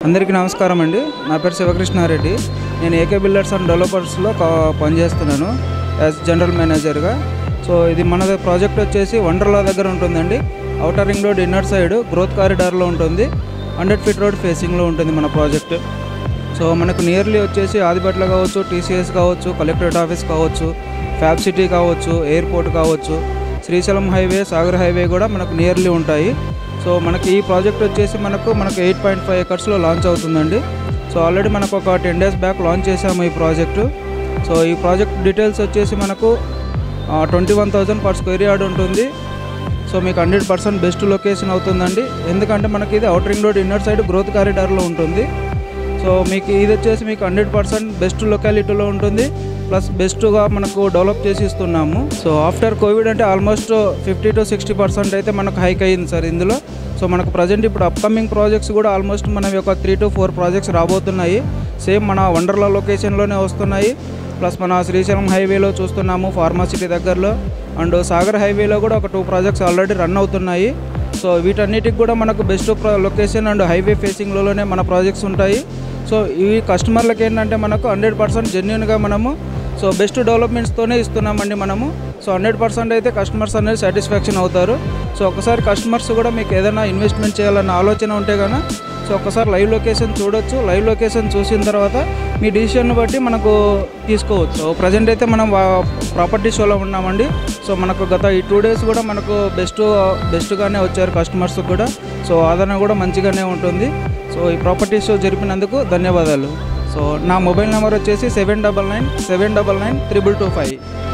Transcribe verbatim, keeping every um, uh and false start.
అందరికీ నమస్కారం అండి. నా పేరు శివకృష్ణారెడ్డి. నేను ఏకే బిల్డర్స్ అండ్ డెవలపర్స్లో పనిచేస్తున్నాను యాజ్ జనరల్ మేనేజర్గా. సో ఇది మన ప్రాజెక్ట్ వచ్చేసి వండర్లా దగ్గర ఉంటుందండి. Outer ring road inner side growth కారిడార్లో ఉంటుంది. హండ్రెడ్ ఫీట్ రోడ్ ఫేసింగ్లో ఉంటుంది మన ప్రాజెక్ట్. సో మనకు నియర్లీ వచ్చేసి ఆదిపట్ల కావచ్చు, టీసీఎస్ కావచ్చు, కలెక్టరేట్ ఆఫీస్ కావచ్చు, ఫ్యాబ్ సిటీ కావచ్చు, ఎయిర్పోర్ట్ కావచ్చు, శ్రీశైలం హైవే, సాగర్ హైవే కూడా మనకు నియర్లీ ఉంటాయి. సో మనకి ఈ ప్రాజెక్ట్ వచ్చేసి మనకు మనకు ఎయిట్ పాయింట్ ఫైవ్ ఎకర్స్లో లాంచ్ అవుతుందండి. సో ఆల్రెడీ మనకు ఒక టెన్ డేస్ బ్యాక్ లాంచ్ చేసాము ఈ ప్రాజెక్టు. సో ఈ ప్రాజెక్ట్ డీటెయిల్స్ వచ్చేసి మనకు twenty one thousand per square yard ఉంటుంది. సో మీకు హండ్రెడ్ పర్సెంట్ బెస్ట్ లొకేషన్ అవుతుందండి. ఎందుకంటే మనకి ఇది outer ring road inner side growth కారిడార్లో ఉంటుంది. సో మీకు ఇది వచ్చేసి మీకు హండ్రెడ్ పర్సెంట్ బెస్ట్ లొకాలిటీలో ఉంటుంది. ప్లస్ బెస్ట్గా మనకు డెవలప్ చేసి ఇస్తున్నాము. సో ఆఫ్టర్ కోవిడ్ అంటే almost fifty to sixty percent అయితే మనకు హైక్ అయ్యింది సార్ ఇందులో. సో మనకు ప్రజెంట్ ఇప్పుడు అప్కమింగ్ ప్రాజెక్ట్స్ కూడా ఆల్మోస్ట్ మనవి ఒక త్రీ టు ఫోర్ ప్రాజెక్ట్స్ రాబోతున్నాయి. సేమ్ మన వండర్లా లొకేషన్లోనే వస్తున్నాయి. ప్లస్ మన శ్రీశైలం హైవేలో చూస్తున్నాము, ఫార్మాసిటీ దగ్గరలో, అండ్ సాగర్ హైవేలో కూడా ఒక టూ ప్రాజెక్ట్స్ ఆల్రెడీ రన్ అవుతున్నాయి. సో వీటన్నిటికి కూడా మనకు బెస్ట్ లొకేషన్ అండ్ హైవే ఫేసింగ్లోనే మన ప్రాజెక్ట్స్ ఉంటాయి. సో ఈ కస్టమర్లకు ఏంటంటే మనకు హండ్రెడ్ పర్సెంట్ జెన్యున్గా మనము సో బెస్ట్ డెవలప్మెంట్స్తోనే ఇస్తున్నామండి మనము. సో హండ్రెడ్ పర్సెంట్ అయితే కస్టమర్స్ అనేది సాటిస్ఫాక్షన్ అవుతారు. సో ఒకసారి కస్టమర్స్ కూడా మీకు ఏదైనా ఇన్వెస్ట్మెంట్ చేయాలన్న ఆలోచన ఉంటే కనుక సో ఒకసారి లైవ్ లొకేషన్ చూడొచ్చు. లైవ్ లొకేషన్ చూసిన తర్వాత మీ డిసిషన్ని బట్టి మనకు తీసుకోవచ్చు. సో ప్రజెంట్ అయితే మనం ప్రాపర్టీ షోలో ఉన్నామండి. సో మనకు గత ఈ టూ డేస్ కూడా మనకు బెస్ట్ బెస్ట్గానే వచ్చారు కస్టమర్స్ కూడా. సో ఆదరణ కూడా మంచిగానే ఉంటుంది. సో ఈ ప్రాపర్టీ షో జరిపినందుకు ధన్యవాదాలు. సో నా మొబైల్ నెంబర్ వచ్చేసి seven double nine seven double nine triple two five.